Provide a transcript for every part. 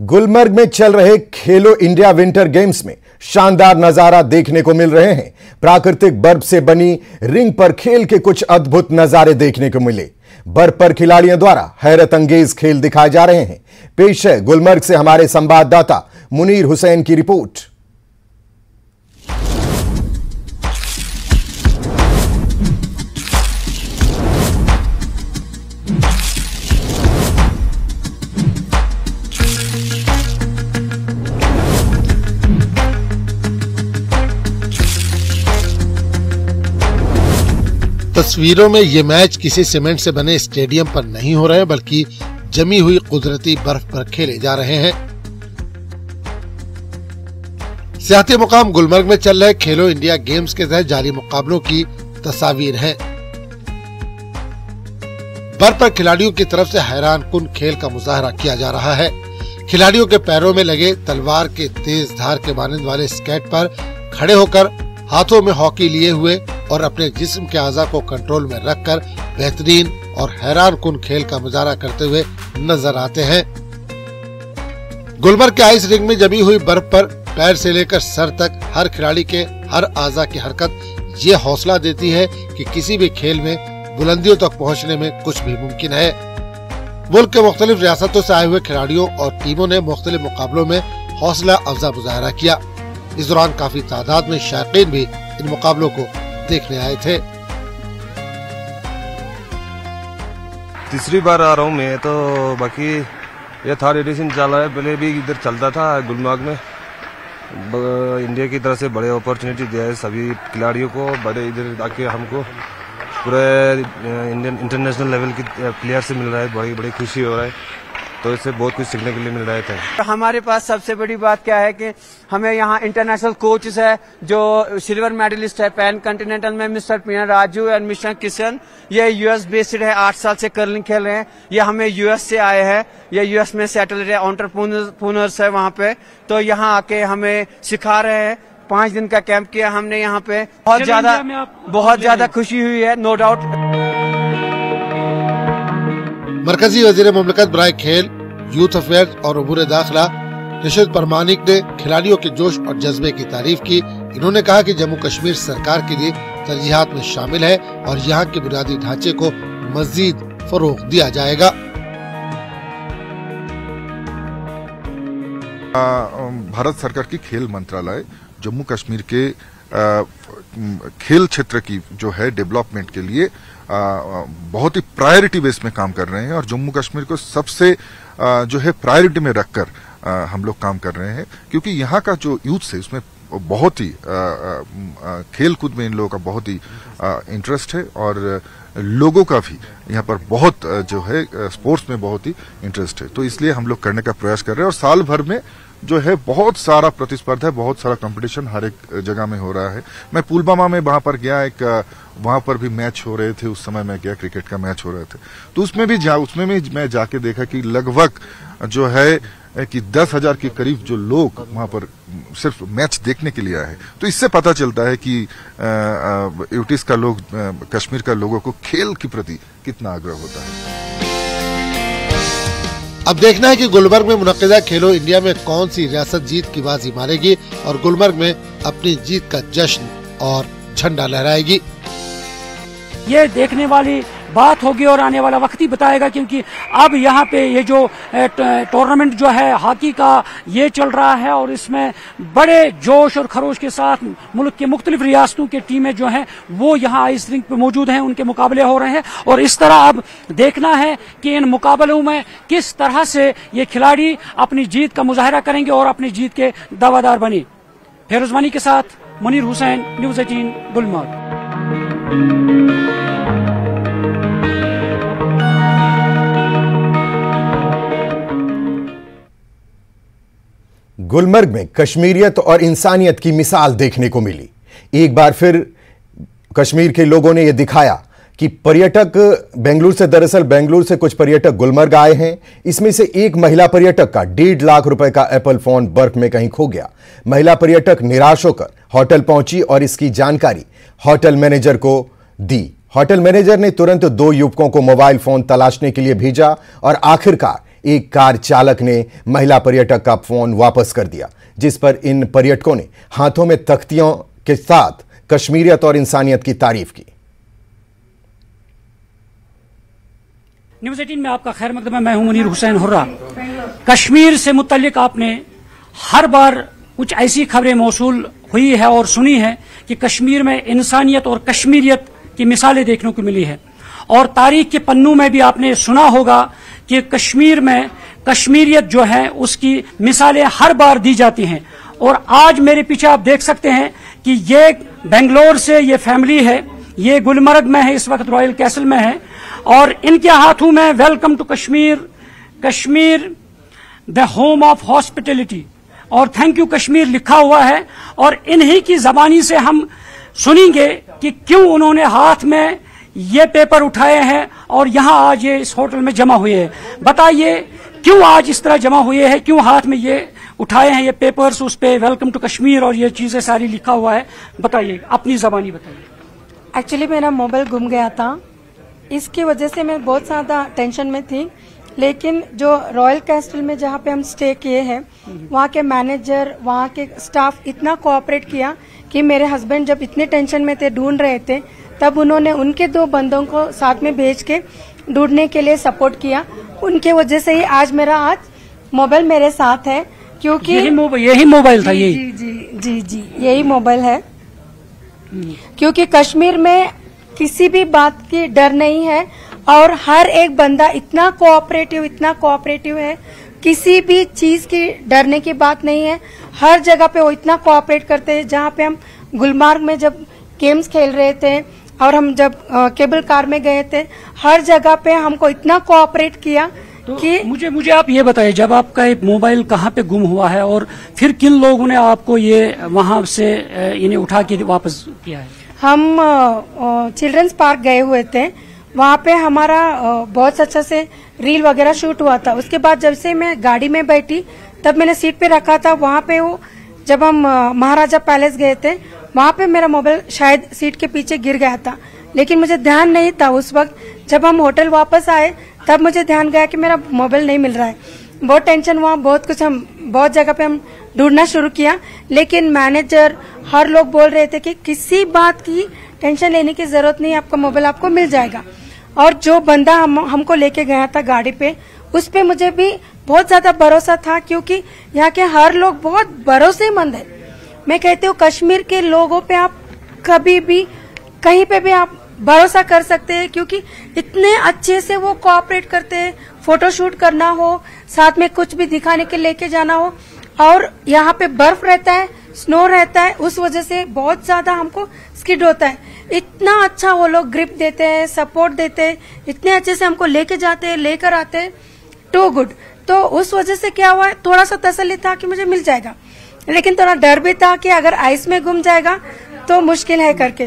गुलमर्ग में चल रहे खेलो इंडिया विंटर गेम्स में शानदार नजारा देखने को मिल रहे हैं। प्राकृतिक बर्फ से बनी रिंग पर खेल के कुछ अद्भुत नजारे देखने को मिले। बर्फ पर खिलाड़ियों द्वारा हैरत अंगेज खेल दिखाए जा रहे हैं। पेश है गुलमर्ग से हमारे संवाददाता मुनीर हुसैन की रिपोर्ट। तस्वीरों में ये मैच किसी सीमेंट से बने स्टेडियम पर नहीं हो रहे हैं, बल्कि जमी हुई कुदरती बर्फ पर खेले जा रहे हैं। सियाहती मुकाम गुलमर्ग में चल रहे खेलो इंडिया गेम्स के तहत जारी मुकाबलों की तस्वीर है। बर्फ पर खिलाड़ियों की तरफ से हैरानकुन खेल का मुजाहरा किया जा रहा है। खिलाड़ियों के पैरों में लगे तलवार के तेज धार के मानंद वाले स्केट पर खड़े होकर हाथों में हॉकी लिए हुए और अपने जिस्म के आज़ा को कंट्रोल में रखकर बेहतरीन और हैरानकुन खेल का मुजाहरा करते हुए नजर आते हैं। गुलमर्ग के आइस रिंग में जमी हुई बर्फ पर पैर से लेकर सर तक हर खिलाड़ी के हर आज़ा की हरकत ये हौसला देती है कि किसी भी खेल में बुलंदियों तक पहुंचने में कुछ भी मुमकिन है। मुल्क के मुख्तलिफ रियासतों से आए हुए खिलाड़ियों और टीमों ने मुख्तलिफ मुकाबलों में हौसला अफजा मुजाहरा किया। इस दौरान काफी तादाद में शायकीन भी इन मुकाबलों को देखने आए थे। तीसरी बार आ रहा हूँ मैं, तो बाकी ये थर्ड एडिशन चल रहा है। पहले भी इधर चलता था गुलमर्ग में। इंडिया की तरफ से बड़े अपॉर्चुनिटी दिया है सभी खिलाड़ियों को। बड़े इधर आके हमको पूरे इंडियन इंटरनेशनल लेवल की प्लेयर से मिल रहा है। बड़ी बड़ी खुशी हो रहा है, तो इससे बहुत कुछ सीखने के लिए मिल रहा था। हमारे पास सबसे बड़ी बात क्या है कि हमें यहाँ इंटरनेशनल कोचेस है जो सिल्वर मेडलिस्ट है पैन कॉन्टिनेंटल में, मिस्टर पीएन राजू और मिस्टर किशन। ये यूएस बेस्ड है, 8 साल से कर्लिंग खेल रहे हैं। ये हमें यूएस से आए हैं, ये यूएस में सेटल है, एंटरप्रेन्योर्स है वहाँ पे। तो यहाँ आके हमें सिखा रहे हैं। 5 दिन का कैंप किया हमने यहाँ पे। बहुत ज्यादा खुशी हुई है, नो डाउट। मरकजी वजीर मुमलिकत बराए खेल, यूथ अफेयर्स और उमूर दाखिला निशित परमानिक ने खिलाड़ियों के जोश और जज्बे की तारीफ की। इन्होंने कहा कि जम्मू कश्मीर सरकार के लिए तरजीहात में शामिल है और यहाँ के बुनियादी ढांचे को मजीद फरोग दिया जाएगा। भारत सरकार की खेल मंत्रालय जम्मू कश्मीर के खेल क्षेत्र की जो है डेवलपमेंट के लिए बहुत ही प्रायोरिटी बेस में काम कर रहे हैं और जम्मू कश्मीर को सबसे जो है प्रायोरिटी में रखकर हम लोग काम कर रहे हैं, क्योंकि यहाँ का जो यूथ है उसमें बहुत ही खेल कूद में इन लोगों का बहुत ही इंटरेस्ट है और लोगों का भी यहाँ पर बहुत जो है स्पोर्ट्स में बहुत ही इंटरेस्ट है। तो इसलिए हम लोग करने का प्रयास कर रहे हैं और साल भर में जो है बहुत सारा प्रतिस्पर्धा है, बहुत सारा कंपटीशन हर एक जगह में हो रहा है। मैं पुलवामा में वहां पर गया, वहां पर भी मैच हो रहे थे। उस समय मैं गया, क्रिकेट का मैच हो रहे थे, तो उसमें भी मैं जाके देखा कि लगभग जो है कि 10,000 के करीब जो लोग वहां पर सिर्फ मैच देखने के लिए आए। तो इससे पता चलता है कि यूटीज का लोग, कश्मीर का लोगों को खेल के प्रति कितना आग्रह होता है। अब देखना है कि गुलमर्ग में मुनक्किदा खेलो इंडिया में कौन सी रियासत जीत की बाजी मारेगी और गुलमर्ग में अपनी जीत का जश्न और झंडा लहराएगी। ये देखने वाली बात होगी और आने वाला वक्त ही बताएगा, क्योंकि अब यहाँ पे ये जो टूर्नामेंट जो है हॉकी का ये चल रहा है और इसमें बड़े जोश और खरोश के साथ मुल्क के मुख्तलिफ रियासतों के टीमें जो हैं वो यहाँ आइस रिंक पे मौजूद हैं, उनके मुकाबले हो रहे हैं। और इस तरह अब देखना है कि इन मुकाबलों में किस तरह से ये खिलाड़ी अपनी जीत का मुजाहरा करेंगे और अपनी जीत के दावादार बने। फेरोजमानी के साथ मुनीर हुसैन, न्यूज़ 18 गुलमर्ग। गुलमर्ग में कश्मीरियत और इंसानियत की मिसाल देखने को मिली। एक बार फिर कश्मीर के लोगों ने यह दिखाया कि पर्यटक दरअसल बेंगलुरु से कुछ पर्यटक गुलमर्ग आए हैं। इसमें से एक महिला पर्यटक का 1.5 लाख रुपए का एप्पल फोन बर्फ में कहीं खो गया। महिला पर्यटक निराश होकर होटल पहुंची और इसकी जानकारी होटल मैनेजर को दी। होटल मैनेजर ने तुरंत 2 युवकों को मोबाइल फोन तलाशने के लिए भेजा और आखिरकार एक कार चालक ने महिला पर्यटक का फोन वापस कर दिया, जिस पर इन पर्यटकों ने हाथों में तख्तियों के साथ कश्मीरियत और इंसानियत की तारीफ की। न्यूज़ 18 में आपका खैर मकदम है। मैं हूं मुनीर हुसैन हुर्रा। कश्मीर से मुतल्लिक आपने हर बार कुछ ऐसी खबरें मौसूल हुई है और सुनी है कि कश्मीर में इंसानियत और कश्मीरियत की मिसालें देखने को मिली है, और तारीख के पन्नों में भी आपने सुना होगा कि कश्मीर में कश्मीरियत जो है उसकी मिसालें हर बार दी जाती हैं। और आज मेरे पीछे आप देख सकते हैं कि ये बेंगलोर से ये फैमिली है, ये गुलमर्ग में है, इस वक्त रॉयल कैसल में है, और इनके हाथों में welcome to Kashmir, Kashmir the home of hospitality और थैंक यू कश्मीर लिखा हुआ है। और इन्हीं की जबानी से हम सुनेंगे कि क्यों उन्होंने हाथ में ये पेपर उठाए हैं और यहां आज ये इस होटल में जमा हुए हैं। बताइए क्यों आज इस तरह जमा हुए हैं, क्यों हाथ में ये उठाए हैं ये पेपर्स, उस पे वेलकम टू कश्मीर और ये चीजें सारी लिखा हुआ है। बताइए, अपनी जबानी बताइए। एक्चुअली मेरा मोबाइल गुम गया था, इसकी वजह से मैं बहुत ज्यादा टेंशन में थी। लेकिन जो रॉयल कैस्टल में जहाँ पे हम स्टे किए हैं, वहाँ के मैनेजर, वहाँ के स्टाफ इतना कोऑपरेट किया कि मेरे हस्बैंड जब इतने टेंशन में थे, ढूंढ रहे थे, तब उन्होंने उनके 2 बंदों को साथ में भेज के ढूंढने के लिए सपोर्ट किया। उनके वजह से ही आज मोबाइल मेरे साथ है, क्योंकि यही मोबाइल था। यही जी यही मोबाइल है, क्योंकि कश्मीर में किसी भी बात की डर नहीं है और हर एक बंदा इतना कोऑपरेटिव है, किसी भी चीज की डरने की बात नहीं है। हर जगह पे वो इतना कोऑपरेट करते हैं। जहाँ पे हम गुलमर्ग में जब गेम्स खेल रहे थे और हम जब केबल कार में गए थे, हर जगह पे हमको इतना कोऑपरेट किया तो कि मुझे आप ये बताइए, जब आपका एक मोबाइल कहाँ पे गुम हुआ है और फिर किन लोगों ने आपको ये वहां से इन्हें उठा के वापस किया है? हम चिल्ड्रंस पार्क गए हुए थे, वहाँ पे हमारा बहुत अच्छा से रील वगैरह शूट हुआ था। उसके बाद जब से मैं गाड़ी में बैठी, तब मैंने सीट पे रखा था। वहाँ पे वो जब हम महाराजा पैलेस गए थे, वहाँ पे मेरा मोबाइल शायद सीट के पीछे गिर गया था, लेकिन मुझे ध्यान नहीं था उस वक्त। जब हम होटल वापस आए तब मुझे ध्यान गया कि मेरा मोबाइल नहीं मिल रहा है। बहुत टेंशन हुआ, बहुत जगह पे हम ढूंढना शुरू किया, लेकिन मैनेजर हर लोग बोल रहे थे कि किसी बात की टेंशन लेने की जरूरत नहीं, आपका मोबाइल आपको मिल जाएगा। और जो बंदा हमको लेके गया था गाड़ी पे, उस पे मुझे भी बहुत ज्यादा भरोसा था, क्योंकि यहाँ के हर लोग बहुत भरोसेमंद है। मैं कहती हूँ कश्मीर के लोगों पे आप कभी भी कहीं पे भी आप भरोसा कर सकते हैं, क्योंकि इतने अच्छे से वो कोऑपरेट करते हैं। फोटोशूट करना हो, साथ में कुछ भी दिखाने के लेके जाना हो, और यहाँ पे बर्फ रहता है, स्नो रहता है, उस वजह से बहुत ज्यादा हमको स्किड होता है। इतना अच्छा वो लोग ग्रिप देते हैं, सपोर्ट देते हैं, इतने अच्छे से हमको लेके जाते हैं, लेकर आते हैं, टू गुड। तो उस वजह से क्या हुआ, थोड़ा सा तसल्ली था कि मुझे मिल जाएगा, लेकिन थोड़ा डर भी था कि अगर आइस में गुम जाएगा तो मुश्किल है करके।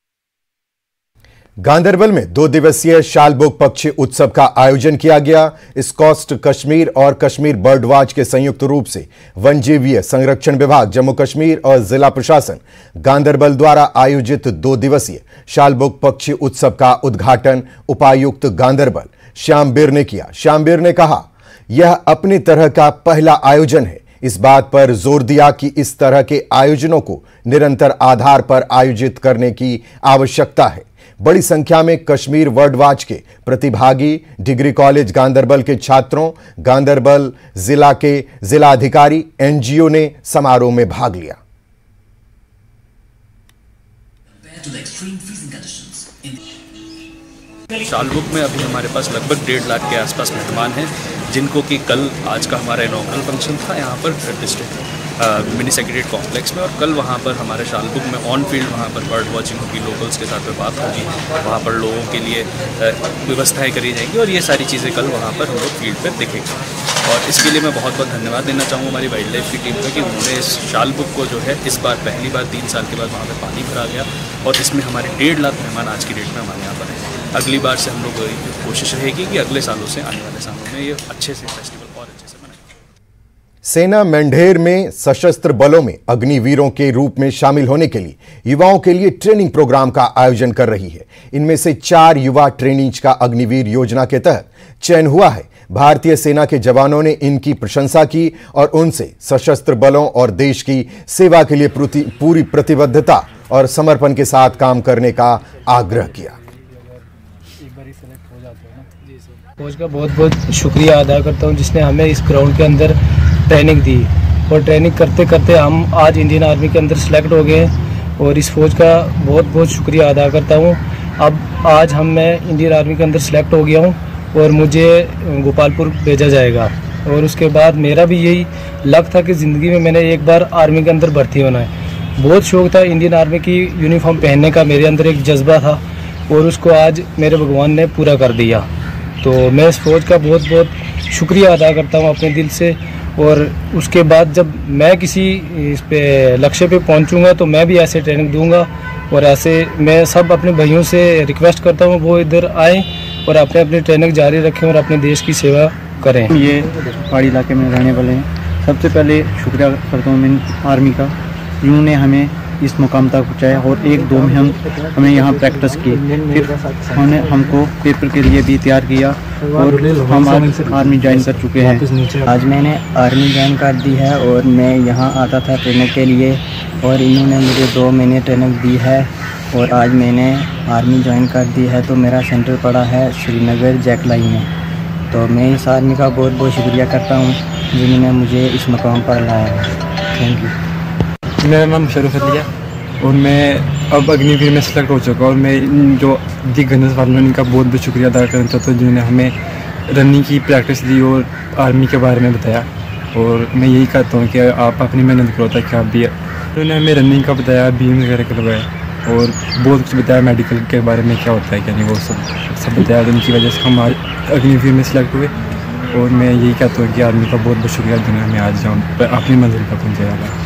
गांदरबल में 2 दिवसीय शालबुग पक्षी उत्सव का आयोजन किया गया। स्कॉस्ट कश्मीर और कश्मीर बर्ड वॉच के संयुक्त रूप से वन्यजीव संरक्षण विभाग जम्मू कश्मीर और जिला प्रशासन गांदरबल द्वारा आयोजित 2 दिवसीय शालबुग पक्षी उत्सव का उद्घाटन उपायुक्त गांदरबल श्यामबीर ने किया। श्यामबीर ने कहा, यह अपनी तरह का पहला आयोजन है। इस बात पर जोर दिया कि इस तरह के आयोजनों को निरंतर आधार पर आयोजित करने की आवश्यकता है। बड़ी संख्या में कश्मीर बर्ड वॉच के प्रतिभागी, डिग्री कॉलेज गांदरबल के छात्रों, गांदरबल जिला के जिलाधिकारी, एनजीओ ने समारोह में भाग लिया। शालबुग में अभी हमारे पास लगभग 1.5 लाख के आसपास मेहमान हैं, जिनको कि कल आज का हमारा इनॉग्रल फंक्शन था यहाँ पर डिस्ट्रिक्ट मिनी सेक्रेटरीट कॉम्प्लेक्स में, और कल वहाँ पर हमारे शालबुग में ऑन फील्ड वहाँ पर बर्ड वॉचिंग होगी, लोकल्स के साथ में बात होगी, वहाँ पर लोगों के लिए व्यवस्थाएं करी जाएंगी, और ये सारी चीज़ें कल वहाँ पर हम लोग फील्ड पर देखेंगे। और इसके लिए मैं बहुत बहुत धन्यवाद देना चाहूँगा हमारी वाइल्ड लाइफ की टीम को कि उन्होंने इस शालबुग को जो है इस बार पहली बार 3 साल के बाद वहाँ पर पानी भरा गया, और इसमें हमारे 1.5 लाख मेहमान आज की डेट में हमारे यहाँ पर हैं। अगली बार से हम लोग कोशिश रहेगी कि अगले सालों से, आने वाले सालों में ये अच्छे से फेस्टिवल और अच्छे से मनाएं। सेना मेंढेर में सशस्त्र बलों में अग्निवीरों के रूप में शामिल होने के लिए युवाओं के लिए ट्रेनिंग प्रोग्राम का आयोजन कर रही है। इनमें से 4 युवा ट्रेनीज का अग्निवीर योजना के तहत चयन हुआ है। भारतीय सेना के जवानों ने इनकी प्रशंसा की और उनसे सशस्त्र बलों और देश की सेवा के लिए पूरी प्रतिबद्धता और समर्पण के साथ काम करने का आग्रह किया। कोच का बहुत बहुत शुक्रिया अदा करता हूं जिसने हमें इस ग्राउंड के अंदर ट्रेनिंग दी और ट्रेनिंग करते करते हम आज इंडियन आर्मी के अंदर सेलेक्ट हो गए और इस फौज का बहुत बहुत शुक्रिया अदा करता हूं। अब आज मैं इंडियन आर्मी के अंदर सेलेक्ट हो गया हूं और मुझे गोपालपुर भेजा जाएगा और उसके बाद मेरा भी यही लक था कि ज़िंदगी में मैंने एक बार आर्मी के अंदर भर्ती होना है। बहुत शौक़ था इंडियन आर्मी की यूनिफॉर्म पहनने का, मेरे अंदर एक जज्बा था और उसको आज मेरे भगवान ने पूरा कर दिया। तो मैं इस फौज का बहुत बहुत शुक्रिया अदा करता हूं अपने दिल से और उसके बाद जब मैं किसी इस पे लक्ष्य पे पहुंचूंगा तो मैं भी ऐसे ट्रेनिंग दूंगा और ऐसे मैं सब अपने भाइयों से रिक्वेस्ट करता हूं वो इधर आएँ और अपने अपनी ट्रेनिंग जारी रखें और अपने देश की सेवा करें। ये पहाड़ी इलाके में रहने वाले हैं, सबसे पहले शुक्रिया करता हूँ मैं आर्मी का, जिन्होंने हमें इस मुकाम तक पहुँचाया और 1-2 में हमें यहाँ प्रैक्टिस की, फिर उन्होंने हमको पेपर के लिए भी तैयार किया और हम आज आर्मी ज्वाइन कर चुके हैं। आज मैंने आर्मी ज्वाइन कर दी है और मैं यहाँ आता था ट्रेनिंग के लिए और इन्होंने मुझे 2 महीने ट्रेनिंग दी है और आज मैंने आर्मी ज्वाइन कर दी है। तो मेरा सेंटर पड़ा है श्रीनगर जैकलाइन में। तो मैं इस आर्मी का बहुत बहुत शुक्रिया करता हूँ जिन्होंने मुझे इस मुकाम पर लाया है। Thank you. मेरा नाम शरूफ अली है और मैं अब अग्निवीर में सेलेक्ट हो चुका हूँ और मैं जो दिग्गज वालों का बहुत बहुत शुक्रिया अदा करना चाहता हूँ जिन्होंने हमें रनिंग की प्रैक्टिस दी और आर्मी के बारे में बताया। और मैं यही कहता हूँ कि आप अपनी मेहनत करो ताकि आप भी, उन्होंने हमें रनिंग का बताया, बीम वगैरह करवाया और बहुत कुछ बताया मेडिकल के बारे में क्या होता है क्या नहीं, वो सब बताया। जिनकी वजह से हम अग्निवीर में सेलेक्ट हुए और मैं यही कहता हूँ कि आर्मी का बहुत बहुत शुक्रिया जिन्होंने हमें आज जाऊँ अपनी मंजिल पर पहुँचाया।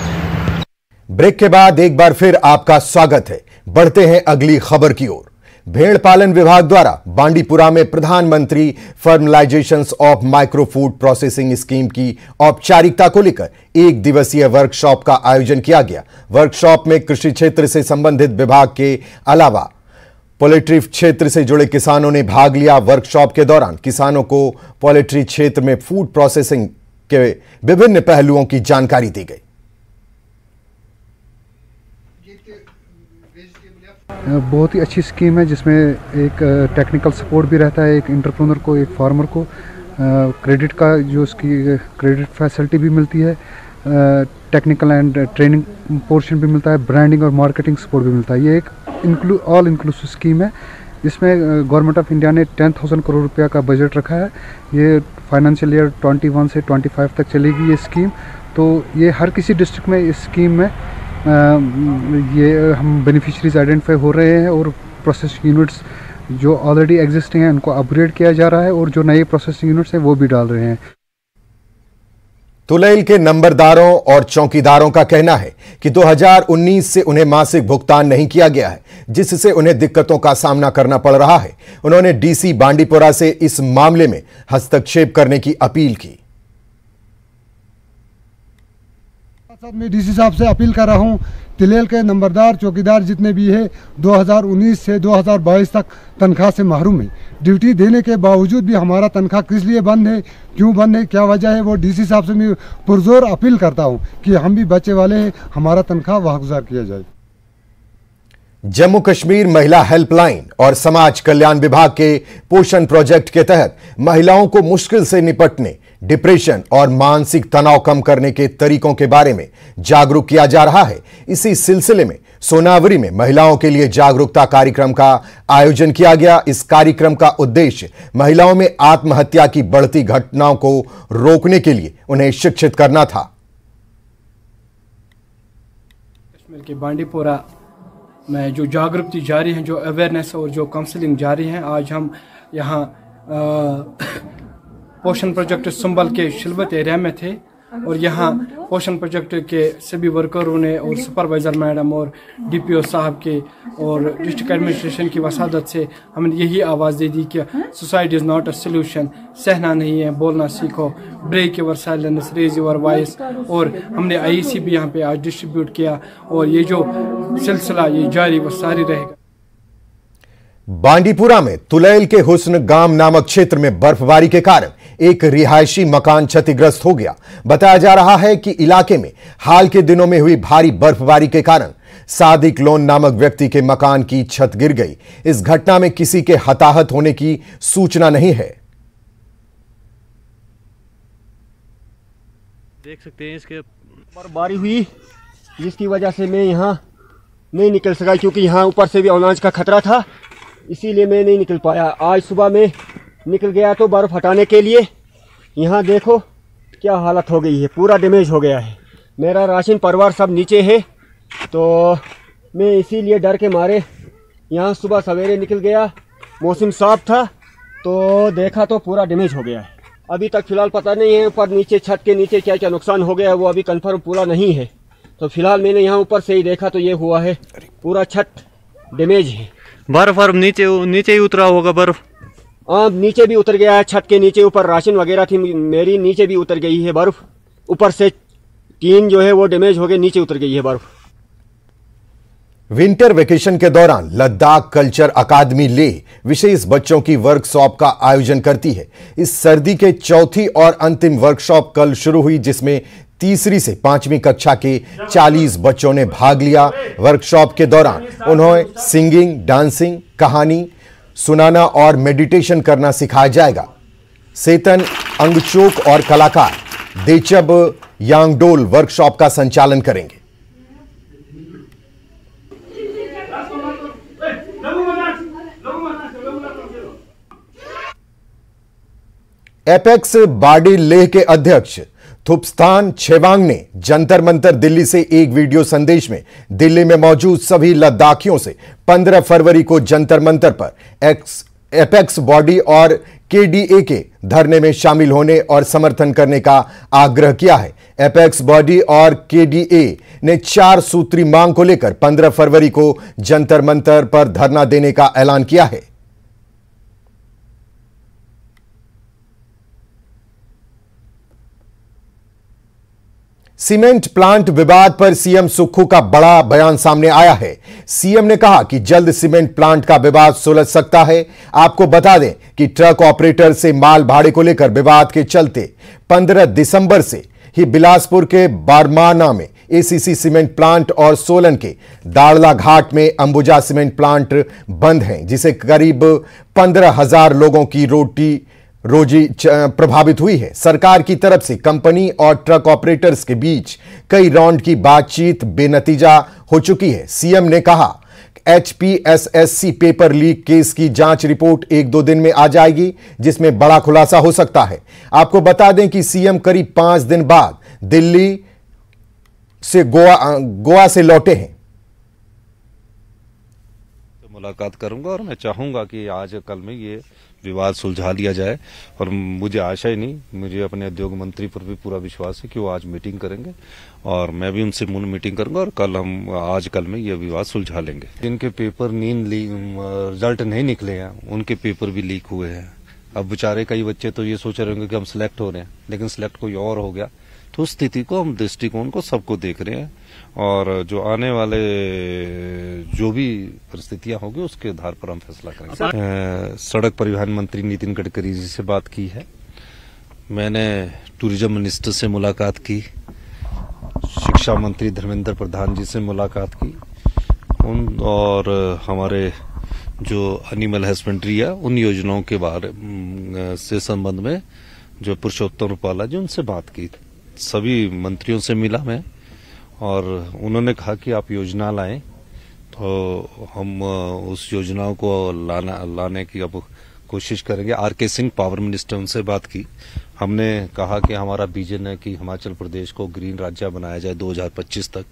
ब्रेक के बाद एक बार फिर आपका स्वागत है। बढ़ते हैं अगली खबर की ओर। भेड़ पालन विभाग द्वारा बांडीपुरा में प्रधानमंत्री formalisation of micro food processing scheme की औपचारिकता को लेकर 1 दिवसीय वर्कशॉप का आयोजन किया गया। वर्कशॉप में कृषि क्षेत्र से संबंधित विभाग के अलावा पोल्ट्री क्षेत्र से जुड़े किसानों ने भाग लिया। वर्कशॉप के दौरान किसानों को पोल्ट्री क्षेत्र में फूड प्रोसेसिंग के विभिन्न पहलुओं की जानकारी दी गई। बहुत ही अच्छी स्कीम है जिसमें एक टेक्निकल सपोर्ट भी रहता है, एक एंटरप्रेन्योर को, एक फार्मर को क्रेडिट का जो उसकी क्रेडिट फैसिलिटी भी मिलती है, टेक्निकल एंड ट्रेनिंग पोर्शन भी मिलता है, ब्रांडिंग और मार्केटिंग सपोर्ट भी मिलता है। ये एक ऑल इंक्लूसिव स्कीम है जिसमें गवर्नमेंट ऑफ इंडिया ने 10,000 करोड़ रुपया का बजट रखा है। ये फाइनेंशियल ईयर 21 से 25 तक चलेगी ये स्कीम। तो ये हर किसी डिस्ट्रिक्ट में इस स्कीम में ये हम बेनिफिशरीज आइडेंटिफाई हो रहे हैं और प्रोसेसिंग यूनिट्स जो ऑलरेडी एग्जिस्टिंग हैं उनको अपग्रेड किया जा रहा है और जो नए प्रोसेसिंग यूनिट्स हैं वो भी डाल रहे हैं। तुलैल के नंबरदारों और चौकीदारों का कहना है कि 2019 से उन्हें मासिक भुगतान नहीं किया गया है, जिससे उन्हें दिक्कतों का सामना करना पड़ रहा है। उन्होंने डीसी बांडीपुरा से इस मामले में हस्तक्षेप करने की अपील की। मैं डीसी साहब से अपील कर रहा हूं, तिलेल के नंबरदार चौकीदार जितने भी हैं 2019 से 2022 तक तनख्वाह से महरूम है। ड्यूटी देने के बावजूद भी हमारा तनख्वाह किस लिए बंद है, क्यों बंद है, क्या वजह है, वो डीसी साहब से मैं पुरजोर अपील करता हूं कि हम भी बच्चे वाले हैं, हमारा तनख्वाह वागुजार किया जाए। जम्मू कश्मीर महिला हेल्पलाइन और समाज कल्याण विभाग के पोषण प्रोजेक्ट के तहत महिलाओं को मुश्किल से निपटने, डिप्रेशन और मानसिक तनाव कम करने के तरीकों के बारे में जागरूक किया जा रहा है। इसी सिलसिले में सोनावरी में महिलाओं के लिए जागरूकता कार्यक्रम का आयोजन किया गया। इस कार्यक्रम का उद्देश्य महिलाओं में आत्महत्या की बढ़ती घटनाओं को रोकने के लिए उन्हें शिक्षित करना था। कश्मीर के बांडीपुरा में जो जागरूकता जारी है, जो अवेयरनेस और जो काउंसलिंग जारी है, आज हम यहाँ पोषण प्रोजेक्ट संबल के शिलवत एरिया में थे और यहाँ पोषण प्रोजेक्ट के सभी वर्करों ने और सुपरवाइज़र मैडम और डीपीओ साहब के और डिस्ट्रिक्ट एडमिनिस्ट्रेशन की वसादत से हमने यही आवाज़ दे दी कि suicide is not a solution, सहना नहीं है, बोलना सीखो, break your silence, raise your voice. और हमने आईसी भी यहाँ पे आज डिस्ट्रीब्यूट किया और ये जो सिलसिला ये जारी वो सारी रहेगा। बांडीपुरा में तुलैल के हुस्न गांव नामक क्षेत्र में बर्फबारी के कारण एक रिहायशी मकान क्षतिग्रस्त हो गया। बताया जा रहा है कि इलाके में हाल के दिनों में हुई भारी बर्फबारी के कारण सादिक लोन नामक व्यक्ति के मकान की छत गिर गई। इस घटना में किसी के हताहत होने की सूचना नहीं है। देख सकते हैं इसके बर्फबारी हुई जिसकी वजह से मैं यहाँ नहीं निकल सका, क्योंकि यहाँ ऊपर से भी अवलांच का खतरा था, इसीलिए मैं नहीं निकल पाया। आज सुबह में निकल गया तो बर्फ़ हटाने के लिए। यहाँ देखो क्या हालत हो गई है, पूरा डैमेज हो गया है। मेरा राशन परिवार सब नीचे है, तो मैं इसीलिए डर के मारे यहाँ सुबह सवेरे निकल गया। मौसम साफ था तो देखा तो पूरा डैमेज हो गया है। अभी तक फ़िलहाल पता नहीं है ऊपर नीचे छत के नीचे क्या क्या नुकसान हो गया है, वो अभी कन्फर्म पूरा नहीं है। तो फिलहाल मैंने यहाँ ऊपर से ही देखा तो ये हुआ है, पूरा छत डैमेज है। बर्फ नीचे ही उतरा होगा बर्फ? हाँ, नीचे भी उतर गया है। छत के नीचे ऊपर राशन वगैरह थी मेरी, नीचे भी उतर गई है बर्फ। ऊपर से टीन जो है वो डैमेज हो गई, नीचे उतर गई है बर्फ। विंटर वेकेशन के दौरान लद्दाख कल्चर अकादमी लेह विशेष बच्चों की वर्कशॉप का आयोजन करती है। इस सर्दी के चौथी और अंतिम वर्कशॉप कल शुरू हुई, जिसमें तीसरी से 5वीं कक्षा के 40 बच्चों ने भाग लिया। वर्कशॉप के दौरान उन्हें सिंगिंग, डांसिंग, कहानी सुनाना और मेडिटेशन करना सिखाया जाएगा। सेतन अंगचोक और कलाकार देचब यांगडोल वर्कशॉप का संचालन करेंगे। एपेक्स बॉडी लेह के अध्यक्ष थुपस्तान छेवांग ने जंतर मंतर दिल्ली से एक वीडियो संदेश में दिल्ली में मौजूद सभी लद्दाखियों से 15 फरवरी को जंतर मंतर पर एपेक्स बॉडी और केडीए के धरने में शामिल होने और समर्थन करने का आग्रह किया है। एपेक्स बॉडी और केडीए ने 4 सूत्री मांग को लेकर 15 फरवरी को जंतर मंतर पर धरना देने का ऐलान किया है। सीमेंट प्लांट विवाद पर सीएम सुक्खू का बड़ा बयान सामने आया है। सीएम ने कहा कि जल्द सीमेंट प्लांट का विवाद सुलझ सकता है। आपको बता दें कि ट्रक ऑपरेटर से माल भाड़े को लेकर विवाद के चलते 15 दिसंबर से ही बिलासपुर के बारमाना में एसीसी सीमेंट प्लांट और सोलन के दाड़ला घाट में अंबुजा सीमेंट प्लांट बंद हैं, जिसे करीब 15,000 लोगों की रोजी प्रभावित हुई है। सरकार की तरफ से कंपनी और ट्रक ऑपरेटर्स के बीच कई राउंड की बातचीत बेनतीजा हो चुकी है। सीएम ने कहा HPSSC पेपर लीक केस की जांच रिपोर्ट 1-2 दिन में आ जाएगी, जिसमें बड़ा खुलासा हो सकता है। आपको बता दें कि सीएम करीब 5 दिन बाद दिल्ली से गोवा से लौटे हैं। मुलाकात करूंगा और मैं चाहूंगा कि आज कल में ये विवाद सुलझा लिया जाए, और मुझे आशा ही नहीं, मुझे अपने उद्योग मंत्री पर भी पूरा विश्वास है कि वो आज मीटिंग करेंगे और मैं भी उनसे मीटिंग करूंगा और कल हम आज कल में ये विवाद सुलझा लेंगे। जिनके पेपर रिजल्ट नहीं निकले हैं उनके पेपर भी लीक हुए हैं। अब बेचारे कई बच्चे तो ये सोच रहे होंगे कि हम सिलेक्ट हो रहे हैं, लेकिन सिलेक्ट कोई और हो गया। तो उस स्थिति को हम दृष्टिकोण को सबको देख रहे हैं और जो आने वाले जो भी परिस्थितियां होगी उसके आधार पर हम फैसला करेंगे। सड़क परिवहन मंत्री नितिन गडकरी जी से बात की है, मैंने टूरिज्म मिनिस्टर से मुलाकात की, शिक्षा मंत्री धर्मेंद्र प्रधान जी से मुलाकात की, और हमारे जो एनिमल हस्बेंड्री है उन योजनाओं के बारे से संबंध में जो पुरुषोत्तम रूपाला जी उनसे बात की। सभी मंत्रियों से मिला मैं और उन्होंने कहा कि आप योजना लाएं, तो हम उस योजनाओं को लाने की अब कोशिश करेंगे। RK सिंह पावर मिनिस्टर, उनसे बात की। हमने कहा कि हमारा विजन है कि हिमाचल प्रदेश को ग्रीन राज्य बनाया जाए 2025 तक।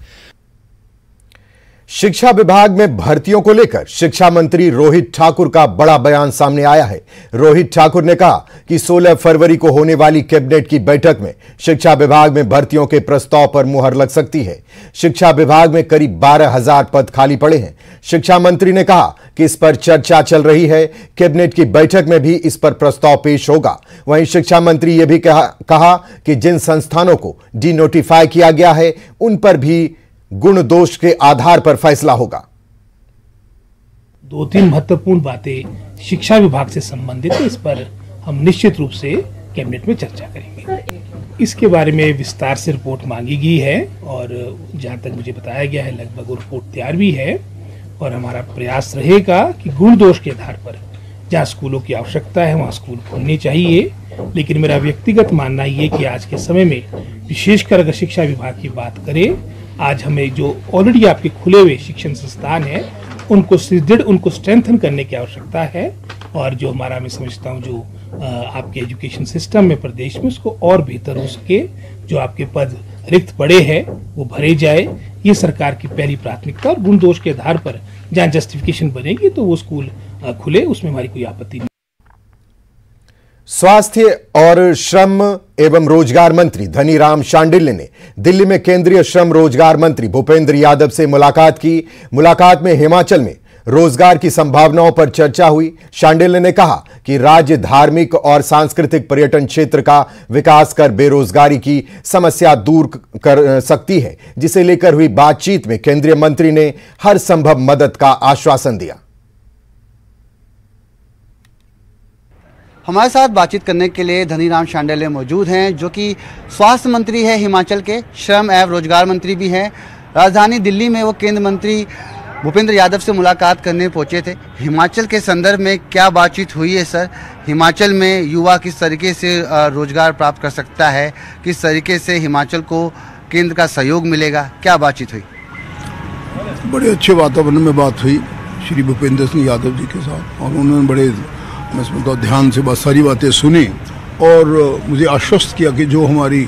शिक्षा विभाग में भर्तियों को लेकर शिक्षा मंत्री रोहित ठाकुर का बड़ा बयान सामने आया है। रोहित ठाकुर ने कहा कि 16 फरवरी को होने वाली कैबिनेट की बैठक में शिक्षा विभाग में भर्तियों के प्रस्ताव पर मुहर लग सकती है। शिक्षा विभाग में करीब 12,000 पद खाली पड़े हैं। शिक्षा मंत्री ने कहा कि इस पर चर्चा चल रही है, कैबिनेट की बैठक में भी इस पर प्रस्ताव पेश होगा। वहीं शिक्षा मंत्री यह भी कहा कि जिन संस्थानों को डिनोटिफाई किया गया है उन पर भी गुण दोष के आधार पर फैसला होगा। 2-3 महत्वपूर्ण बातें शिक्षा विभाग से संबंधित है, इस पर हम निश्चित रूप से कैबिनेट में चर्चा करेंगे। इसके बारे में विस्तार से रिपोर्ट मांगी गई है और जहां तक मुझे बताया गया है लगभग वो रिपोर्ट तैयार भी है और हमारा प्रयास रहेगा कि गुण दोष के आधार पर जहाँ स्कूलों की आवश्यकता है वहाँ स्कूल खोलने चाहिए। लेकिन मेरा व्यक्तिगत मानना ये कि आज के समय में विशेषकर अगर शिक्षा विभाग की बात करें, आज हमें जो ऑलरेडी आपके खुले हुए शिक्षण संस्थान है उनको सुदृढ़, उनको स्ट्रेंथन करने की आवश्यकता है और जो हमारा मैं समझता हूँ जो आपके एजुकेशन सिस्टम में प्रदेश में उसको और बेहतर हो सके, जो आपके पद रिक्त पड़े हैं वो भरे जाए, ये सरकार की पहली प्राथमिकता। और गुण दोष के आधार पर जहाँ जस्टिफिकेशन बनेगी तो वो स्कूल खुले, उसमें हमारी कोई आपत्ति नहीं। स्वास्थ्य और श्रम एवं रोजगार मंत्री धनीराम शांडिल्य ने दिल्ली में केंद्रीय श्रम रोजगार मंत्री भूपेंद्र यादव से मुलाकात की। मुलाकात में हिमाचल में रोजगार की संभावनाओं पर चर्चा हुई। शांडिल्य ने कहा कि राज्य धार्मिक और सांस्कृतिक पर्यटन क्षेत्र का विकास कर बेरोजगारी की समस्या दूर कर सकती है, जिसे लेकर हुई बातचीत में केंद्रीय मंत्री ने हर संभव मदद का आश्वासन दिया। हमारे साथ बातचीत करने के लिए धनीराम शांडिल्य मौजूद हैं, जो कि स्वास्थ्य मंत्री है हिमाचल के, श्रम एवं रोजगार मंत्री भी हैं। राजधानी दिल्ली में वो केंद्रीय मंत्री भूपेंद्र यादव से मुलाकात करने पहुंचे थे। हिमाचल के संदर्भ में क्या बातचीत हुई है सर? हिमाचल में युवा किस तरीके से रोजगार प्राप्त कर सकता है, किस तरीके से हिमाचल को केंद्र का सहयोग मिलेगा, क्या बातचीत हुई? बड़े अच्छे वातावरण में बात हुई श्री भूपेंद्र सिंह यादव जी के साथ और उन्होंने बड़े मैं समझता ध्यान से बहुत सारी बातें सुनी और मुझे आश्वस्त किया कि जो हमारी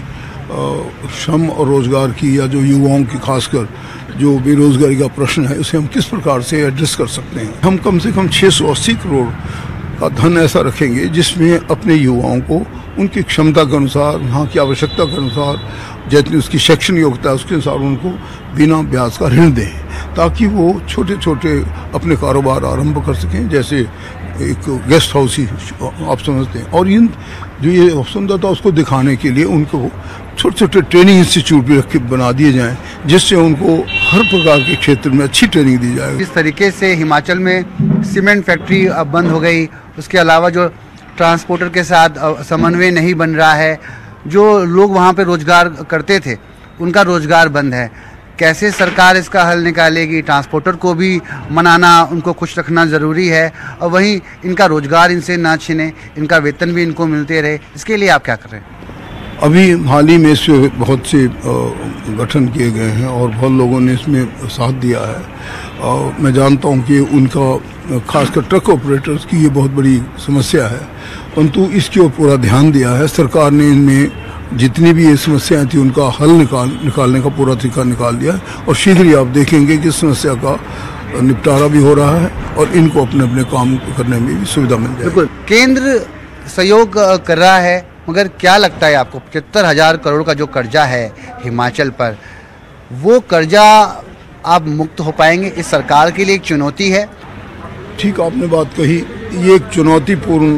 श्रम और रोजगार की या जो युवाओं की खासकर जो बेरोजगारी का प्रश्न है उसे हम किस प्रकार से एड्रेस कर सकते हैं। हम कम से कम 680 करोड़ का धन ऐसा रखेंगे जिसमें अपने युवाओं को उनकी क्षमता के अनुसार, वहाँ की आवश्यकता के अनुसार, जितनी उसकी शैक्षणिक योग्यता है उसके अनुसार उनको बिना ब्याज का ऋण दें, ताकि वो छोटे छोटे अपने कारोबार आरंभ कर सकें। जैसे एक गेस्ट हाउस ही आप समझते हैं। और इन जो ये सुंदरता उसको दिखाने के लिए उनको छोटे छोटे ट्रेनिंग इंस्टीट्यूट भी बना दिए जाएं, जिससे उनको हर प्रकार के क्षेत्र में अच्छी ट्रेनिंग दी जाए। इस तरीके से हिमाचल में सीमेंट फैक्ट्री अब बंद हो गई, उसके अलावा जो ट्रांसपोर्टर के साथ समन्वय नहीं बन रहा है, जो लोग वहाँ पे रोजगार करते थे उनका रोजगार बंद है। कैसे सरकार इसका हल निकालेगी? ट्रांसपोर्टर को भी मनाना, उनको खुश रखना ज़रूरी है और वहीं इनका रोजगार इनसे ना छिने, इनका वेतन भी इनको मिलते रहे, इसके लिए आप क्या कर रहे हैं? अभी हाल ही में इसमें बहुत से गठन किए गए हैं और बहुत लोगों ने इसमें साथ दिया है। मैं जानता हूं कि उनका खासकर ट्रक ऑपरेटर्स की ये बहुत बड़ी समस्या है, परंतु इसकी ओर पूरा ध्यान दिया है सरकार ने। इनमें जितनी भी ये समस्याएं थी उनका हल निकालने का पूरा तरीका निकाल दिया है और शीघ्र ही आप देखेंगे कि समस्या का निपटारा भी हो रहा है और इनको अपने अपने काम करने में भी सुविधा मिल जाएगी। केंद्र सहयोग कर रहा है, मगर क्या लगता है आपको 75,000 करोड़ का जो कर्जा है हिमाचल पर, वो कर्जा आप मुक्त हो पाएंगे? इस सरकार के लिए एक चुनौती है। ठीक आपने बात कही, ये एक चुनौतीपूर्ण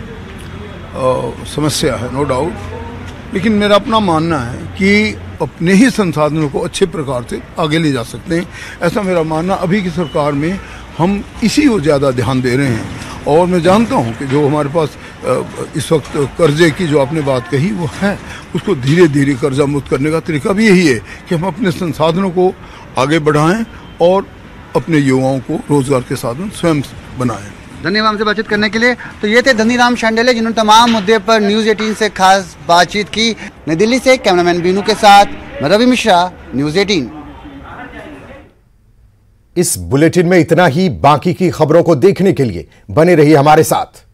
समस्या है, नो डाउट, लेकिन मेरा अपना मानना है कि अपने ही संसाधनों को अच्छे प्रकार से आगे ले जा सकते हैं। ऐसा मेरा मानना। अभी की सरकार में हम इसी ओर ज़्यादा ध्यान दे रहे हैं और मैं जानता हूं कि जो हमारे पास इस वक्त कर्जे की जो आपने बात कही वो है, उसको धीरे धीरे कर्जा मुक्त करने का तरीका भी यही है कि हम अपने संसाधनों को आगे बढ़ाएं और अपने युवाओं को रोजगार के साधन स्वयं बनाएं। धन्यवाद हमसे बातचीत करने के लिए। तो ये थे धनीराम शांडिल्य, जिन्होंने तमाम मुद्दे पर न्यूज़ 18 से खास बातचीत की। नई दिल्ली से कैमरामैन बीनू के साथ मैं रवि मिश्रा, न्यूज़ 18। इस बुलेटिन में इतना ही। बाकी की खबरों को देखने के लिए बने रहिए हमारे साथ।